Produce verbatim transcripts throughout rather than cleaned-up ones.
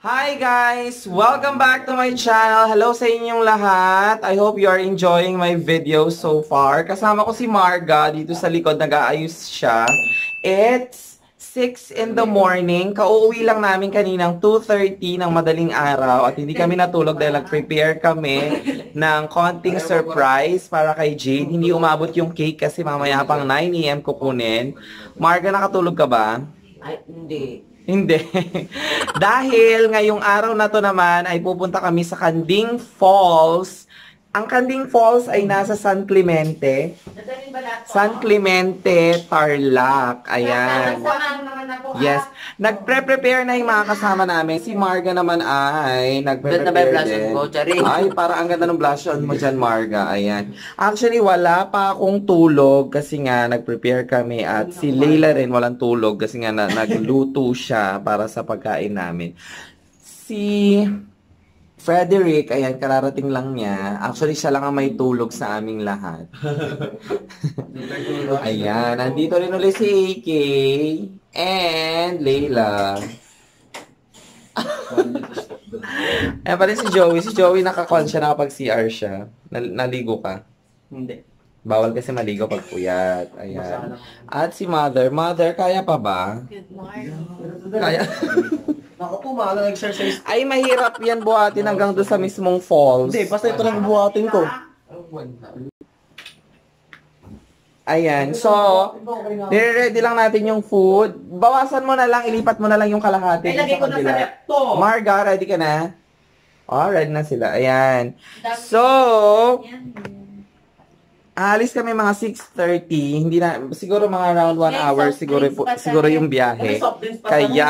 Hi guys! Welcome back to my channel. Hello sa inyong lahat. I hope you are enjoying my video so far. Kasama ko si Marga dito sa likod. Nag-aayos siya. It's six in the morning. Kauuwi lang namin kaninang two thirty ng madaling araw. At hindi kami natulog dahil nag-prepare kami ng konting surprise para kay Jade. Hindi umabot yung cake kasi mamaya pang nine A M kukunin. Marga, nakatulog ka ba? Ay, hindi. Hindi. Dahil ngayong araw na to naman ay pupunta kami sa Kanding Falls. Ang Kanding Falls ay nasa San Clemente. San Clemente, Tarlac. Ayan. Yes. Nagpre-prepare na yung mga kasama namin. Si Marga naman ay nagpre-prepare din. Ay, para ang ganda ng blush on mo dyan, Marga. Ayan. Actually, wala pa akong tulog kasi nga nag-prepare kami at si Leila rin walang tulog kasi nga na, nagluto siya para sa pagkain namin. Si Frederick, ayan, kararating lang niya. Actually, siya lang ang may tulog sa aming lahat. Ayan, nandito rin ulit si A K and Leila. Ayan pa rin si Joey. Si Joey nakakon siya, nakapag-C R siya. Nal naligo ka? Hindi. Bawal kasi maligo pag puyat. Ayan. At si Mother. Mother, kaya pa ba? Good morning. Kaya. Ako po, mahal exercise. Ay, mahirap yan buhatin hanggang doon sa mismong falls. Hindi, basta ito lang buhatin ko. Ayan, so, nire-ready lang natin yung food. Bawasan mo na lang, ilipat mo na lang yung kalahati. Ilagay ko na sa rep to. Marga, ready ka na? Oh, ready na sila. Ayan. So, alis kami mga six thirty. Hindi na, siguro mga around one hour, siguro, siguro yung biyahe. Kaya,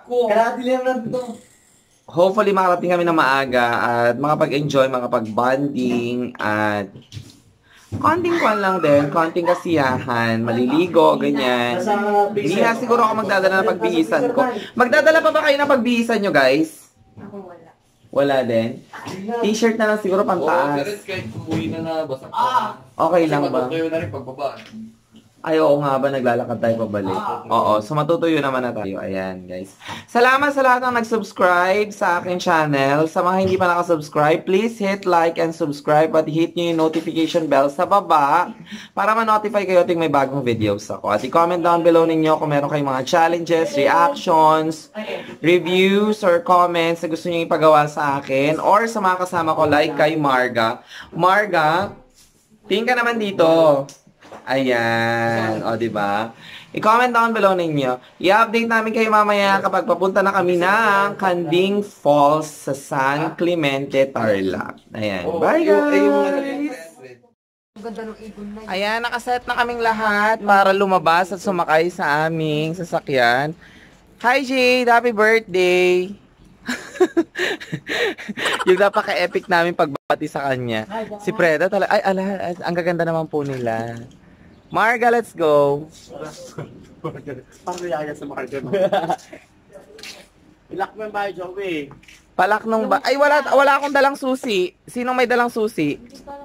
hopefully makarating kami na maaga at makapag-enjoy, makapag-bonding at konting kwan lang din, konting kasiyahan, maliligo, ganyan. Hindi na siguro ako magdadala ng pagbihisan ko. Magdadala pa ba kayo ng pagbihisan nyo, guys? Ako wala. Wala din? T-shirt na lang siguro pantaas. Oo, kahit umuwi na na, basta Ah! Okay lang ba? Kasi na rin pagbaba. Ay, oo nga ba, naglalakad tayo pabalik. Oo, so matutuyo naman na tayo. Ayan, guys. Salamat sa lahat ng nag-subscribe sa aking channel. Sa mga hindi pa nakasubscribe, please hit like and subscribe at hit nyo yung notification bell sa baba para ma-notify kayo ting may bagong videos ako. At i-comment down below ninyo kung meron kayong mga challenges, reactions, reviews, or comments na gusto nyo ipagawa sa akin or sa mga kasama ko like kay Marga. Marga, tingin ka naman dito. Ayan. O, diba? I-comment down below ninyo. I-update namin kayo mamaya kapag papunta na kami ng Kanding Falls sa San Clemente, Tarlac. Ayan. Bye, guys! Ayan, nakaset na kaming lahat para lumabas at sumakay sa aming sasakyan. Hi, Jade! Happy birthday! Yung napaka-epic namin pagbati sa kanya. Si Preda talaga. Ay, ala, ang gaganda naman po nila. Marga, let's go. Parang yaya sa Marga. Ilak mo yung bahay, Joey. Palak nung ba? Ay, wala, wala akong dalang susi. Sinong may dalang susi?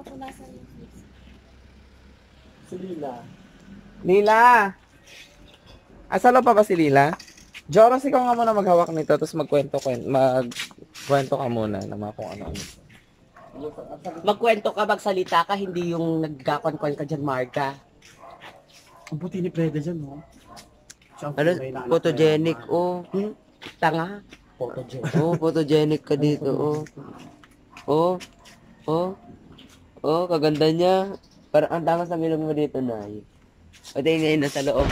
Si Lila. Lila! Asalo pa ba si Lila? Joros, ikaw nga muna maghawak nito, tapos magkwento, magkwento ka muna na mga kung ano-ano. Magkwento ka, magsalita ka, hindi yung nagkakon-kon ka dyan, Marga. Ang buti ni Preda dyan, no? Ano, photogenic, oh. Hmm? Tanga. Photogenic. Oh, photogenic ka dito, oh. Oh, oh, oh, kaganda niya. Parang ang takas ng ilong mo dito, Nay. O, tayo ngayon nasa loob.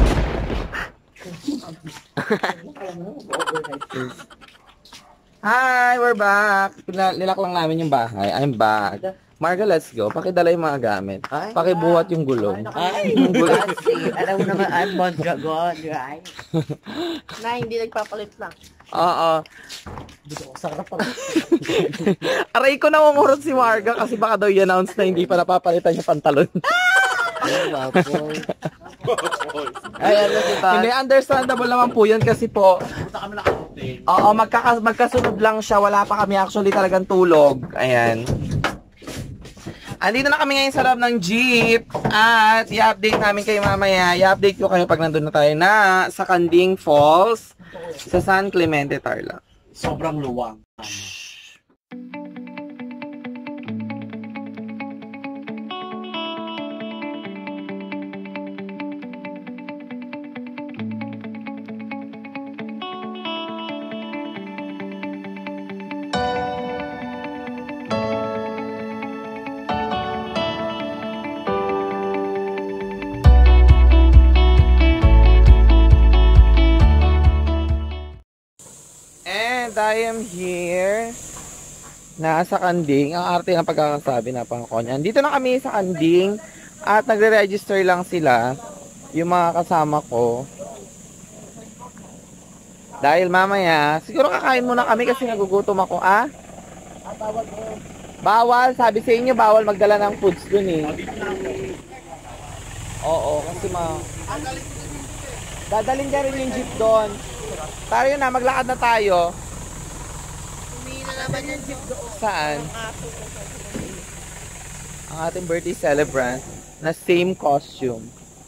Hi, we're back. Nilak lang namin yung bahay. I'm back. Marga, let's go. Pakidala yung mga gamit. Pakibuhat yung gulong. Ay, kasi, alam mo naman, I'm Mondragon, right? Na hindi nagpapalit lang. Oo. Sarap pa. Aray ko namumurot si Marga kasi baka daw i-announce na hindi pa napapalitan yung pantalon. Ay, wapo. Ay, ano diba? Hindi, understandable naman po yun kasi po, Punta kami nakarote. oo, magkaka magkasunod lang siya. Wala pa kami actually talagang tulog. Ayan. Andito na kami ngayon sa loob ng jeep at i-update namin kayo mamaya. I-update ko kayo pag nandun na tayo na sa Kanding Falls sa San Clemente, Tarlac. Sobrang luwang. And I am here. Nasa Kanding. Ang arte ng pagkakasabi na pangkonyan. Dito na kami sa Kanding. At nagre-register lang sila. Yung mga kasama ko. Dahil mamaya, siguro kakain muna kami kasi nagugutom ako, ah? Bawal. Sabi sa inyo, bawal magdala ng foods dun eh. Oo, kasi ma... Dadalhin ka rin yung jeep doon. Tayo na, maglakad na tayo. Humingi na naman yung jeep doon. Saan? Ang ating birthday celebrant na same costume.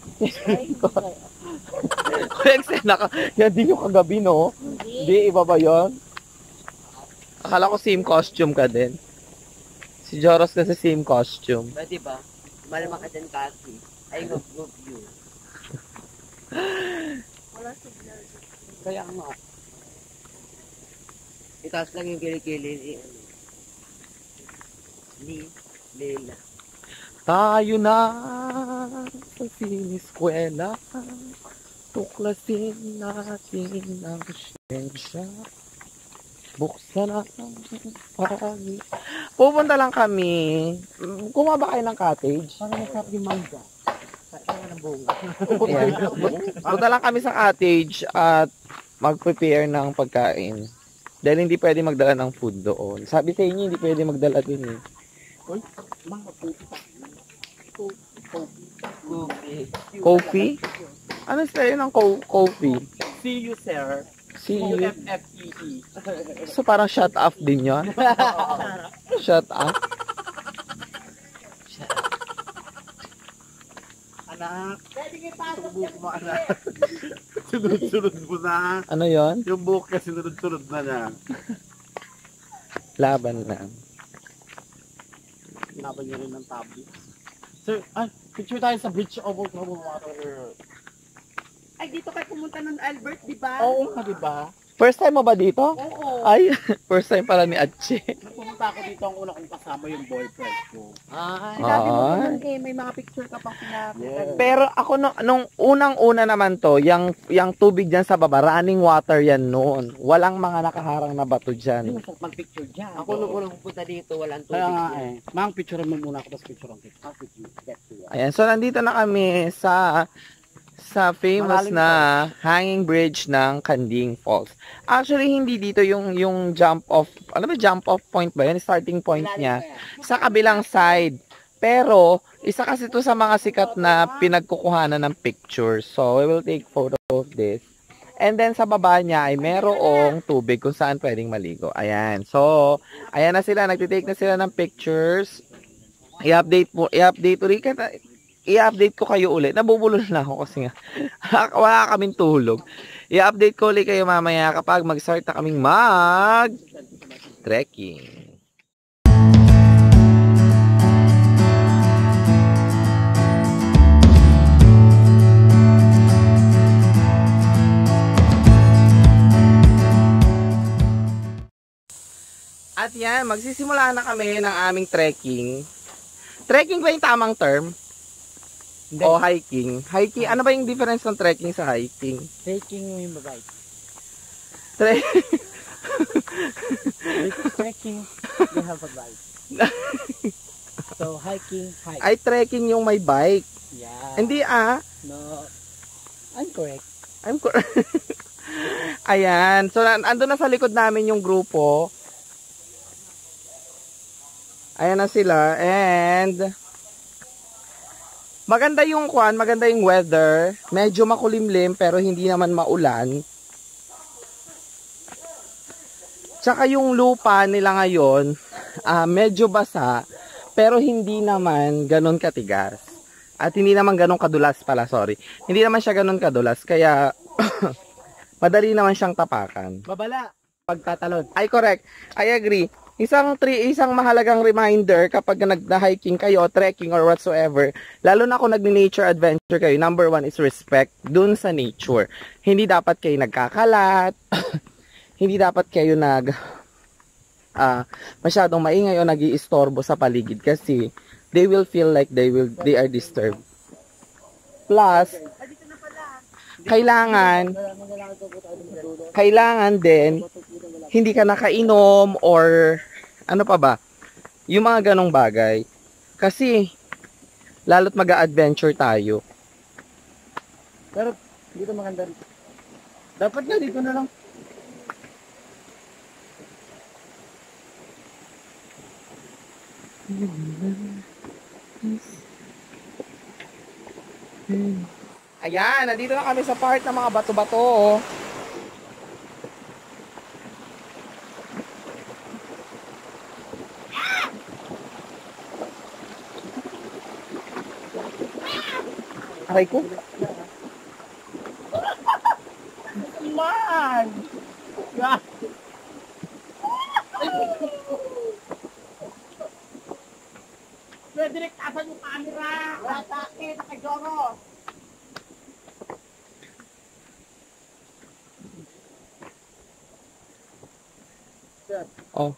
Kuya eksena ka. Yan din yung kagabi, no? Hindi, iba ba yun? Akala ko same costume ka din. Si Joros kasi same costume. Pwede ba? Malamang ka dyan kasi. I hope hope you. Wala signal. Kaya nga. Itaas lang yung kilikili ni ano. Ni Leila. Tayo na sa siniskwela. Tuklasin natin ang siyensya. Buksan na ang pag... Pupunta lang kami. Kuha ba kayo ng cottage? Para masarap yung mangga. Para ng bunga. Ayan. Punta lang kami sa cottage at mag-prepare ng pagkain. Dahil hindi pwede magdala ng food doon. Sabi sa inyo, hindi pwede magdala din eh. Uy, mga puta. Coffee. Coffee? Ano sa'yo ng co- coffee? See you, sir. See O you. F F E E. So parang shut off din yun? Shut off? Anak. Subok mo, anak. Sunod-sunod mo na. Ano yon? Yung buhok kasi sunod-sunod na na. Laban lang. Laban niya rin ng tabi. Sir, ay, picture tayo sa bridge over troubled water. Ay, dito kayo pumunta ng Albert, di ba? Oo nga, diba? First time mo ba dito? Oo. Ay, first time pala ni Atche. Nung pumunta ako dito, ang una kong kasama yung boyfriend ko. Ay. Sabi mo Ay. naman eh, may mga picture ka pang pinakita. Yeah. Pero ako nung, nung unang-una naman to, yung, yung tubig dyan sa baba, running water yan noon. Walang mga nakaharang na bato Hindi dyan. masarap mag-picture dyan. Ako nung unang pupunta dito, walang tubig. Kaya nga yan. eh. Mang, picture mo muna ako, tapos picture ang kita. How could you get to it? Ayan, so nandito na kami sa sa famous Malalim na hanging bridge ng Kanding Falls. Actually, hindi dito yung yung jump off, ano ba jump off point ba yun? Starting point niya. Sa kabilang side. Pero, isa kasi to sa mga sikat na pinagkukuhanan ng pictures. So, we will take photo of this. And then, sa baba niya ay merong tubig kung saan pwedeng maligo. Ayan. So, ayan na sila. Nagtitake na sila ng pictures. I-update po. I-update ulit. I-update ko kayo ulit. Nabubulol na ako kasi nga. Wala kaming tulog. I-update ko ulit kayo mamaya kapag mag-start na kaming mag-trekking. At yan, magsisimula na kami ng aming trekking. Trekking ba yung tamang term? Hindi. O hiking? Hiking, ano ba yung difference ng trekking sa hiking? Taking yung bike. Tre Trekking, you have a bike. So, hiking, hike. Ay, trekking yung may bike. Yeah. Hindi ah. No. I'm correct. I'm cor- Ayan. So, nan- ando na sa likod namin yung grupo. Ayan na sila. And maganda yung kwan, maganda yung weather. Medyo makulimlim pero hindi naman maulan. Tsaka yung lupa nila ngayon, ah, medyo basa pero hindi naman ganun katigas. At hindi naman ganun kadulas pala, sorry. Hindi naman siya ganun kadulas kaya madali naman siyang tapakan. Babala. pagtatalon. Ay, correct. I agree. Isang tri isang mahalagang reminder kapag nag-hiking kayo, trekking or whatsoever, lalo na kung nag-nature adventure kayo, number one is respect dun sa nature. Hindi dapat kayo nagkakalat, hindi dapat kayo nag uh, masyadong maingay o nag-iistorbo sa paligid kasi they will feel like they will they are disturbed. Plus, kailangan kailangan din hindi ka nakainom or ano pa ba, yung mga ganong bagay. Kasi, lalo't mag-a-adventure tayo. Pero, dito maganda rin. Dapat nga, dito na lang. Ayan, nandito na kami sa part ng mga bato-bato. Oh. Aray ko. Man! Yeah. Pwede rin tasan yung camera. Ratake, nakajoro. Oh.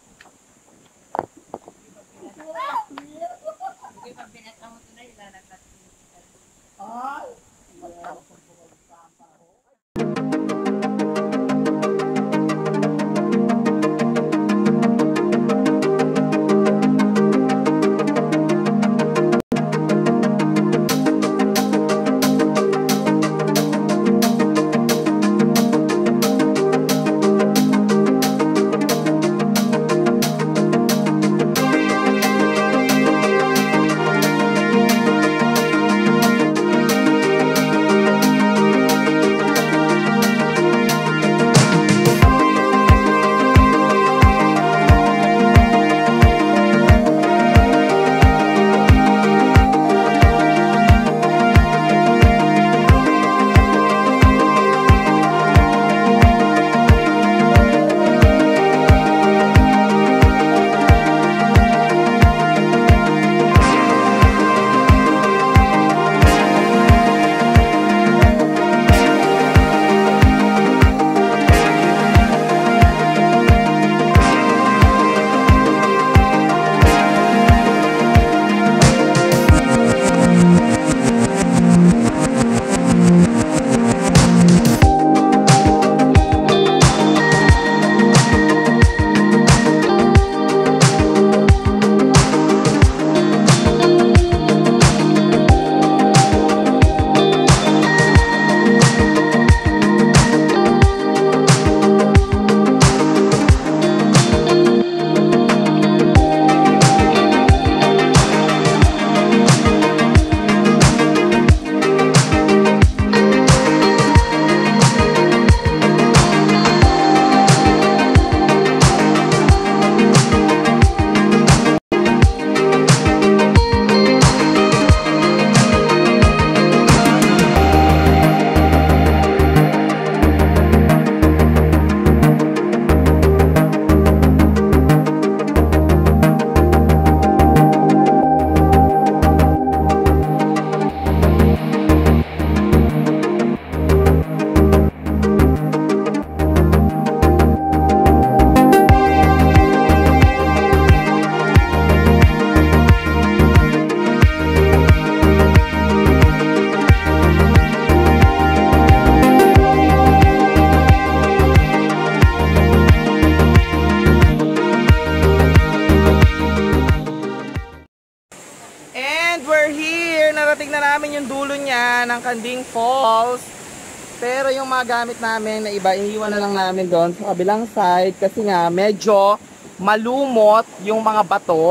narating na namin yung dulo niya ng Kanding Falls. Pero yung mga gamit namin na iba, iiwan na lang namin doon sa kabilang side. Kasi nga, medyo malumot yung mga bato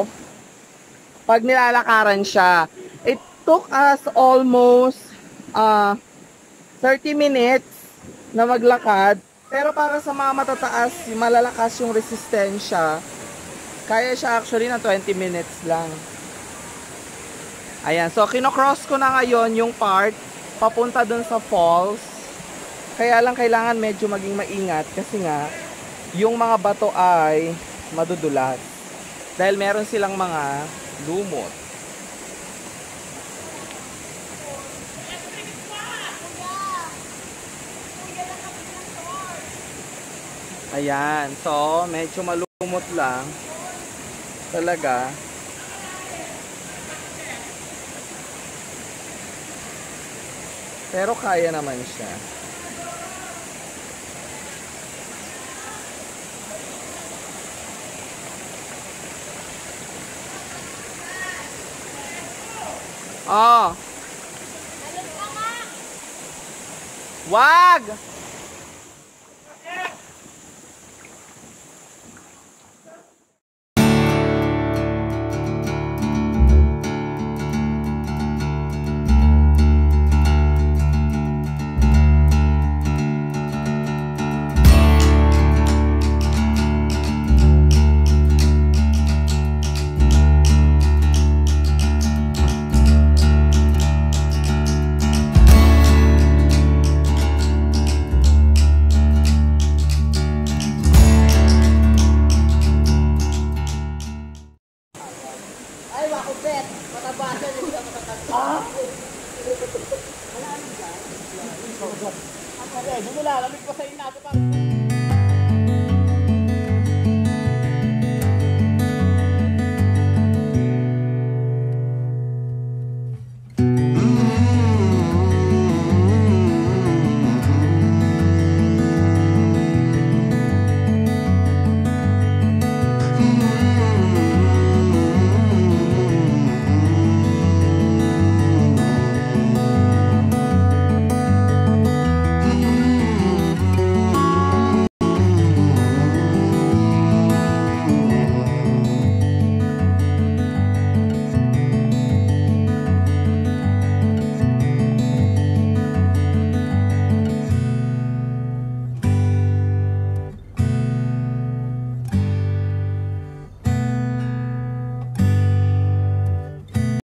pag nilalakaran siya. It took us almost uh, thirty minutes na maglakad. Pero para sa mga matataas, malalakas yung resistensya, kaya siya actually ng twenty minutes lang. Ayan, so kinocross ko na ngayon yung part papunta dun sa falls. Kaya lang kailangan medyo maging maingat kasi nga yung mga bato ay madudulas. Dahil meron silang mga lumot. Ayan. So, medyo malumot lang. Talaga. Pero kaya naman siya. Oh. Wag! Ay, wako bet. Matabasan yung sa matatag. Ah! Wala ano dyan? Ako rin, bumula. Lamig pa sa inato pa.